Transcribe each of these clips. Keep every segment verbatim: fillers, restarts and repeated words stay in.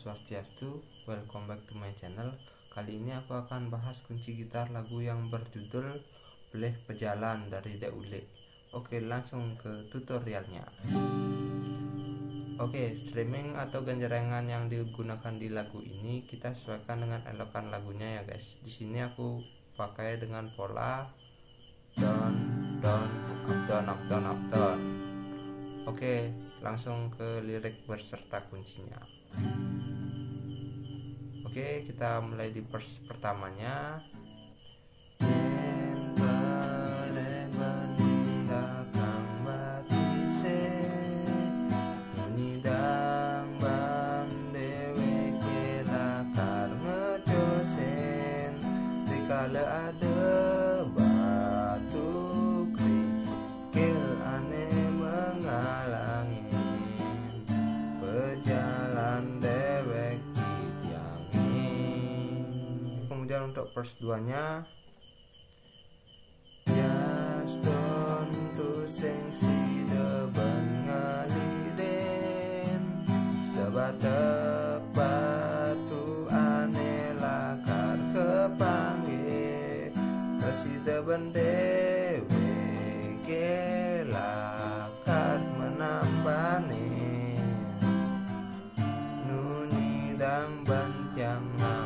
Swastiastu, welcome back to my channel. Kali ini aku akan bahas kunci gitar lagu yang berjudul Bleh Pejalan dari The Ule. Oke, langsung ke tutorialnya. Oke, strumming atau genjrengan yang digunakan di lagu ini kita sesuaikan dengan elokan lagunya ya guys. Di sini aku pakai dengan pola down down up down up down up down. Oke, langsung ke lirik berserta kuncinya. Oke, kita mulai di verse pertamanya. Kalau ada batu kerikil aneh menghalangi pejalan dewek ditiangi. Kemudian untuk verse duanya, Yaston tu sengsi deban ngaliden sebatak batu aneh lakar kepanggil kasih dewe kelakar menambane nuni dang bantiang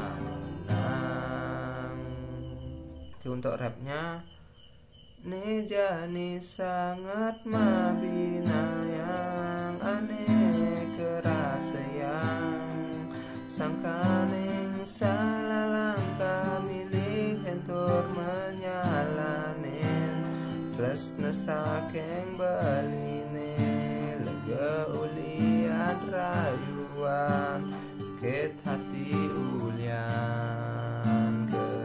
menang. Untuk rapnya, Nejani sangat mabina yang aneh kerasa yang sangkaning salah langkah milih entur menyalanin tresna sakeng baline lega ulian rayuan ket hati ulian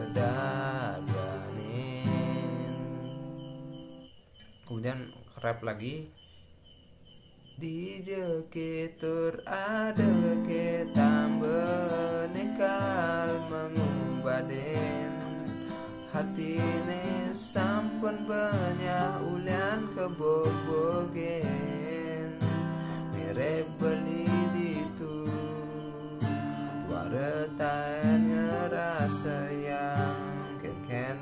kedadanin. Kemudian rap lagi, di jekitur ada ke tambah nekal mengubaden hati ne sampun banyak ulian kebobogen mirip beli ditu waretan ngerasa yang ken-ken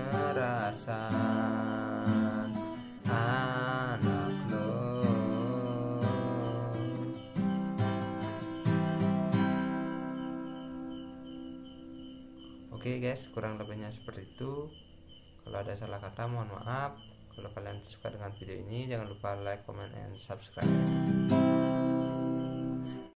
pengerasan anak lo. Oke guys, kurang lebihnya seperti itu. Kalau ada salah kata mohon maaf. Kalau kalian suka dengan video ini, jangan lupa like, comment, and subscribe.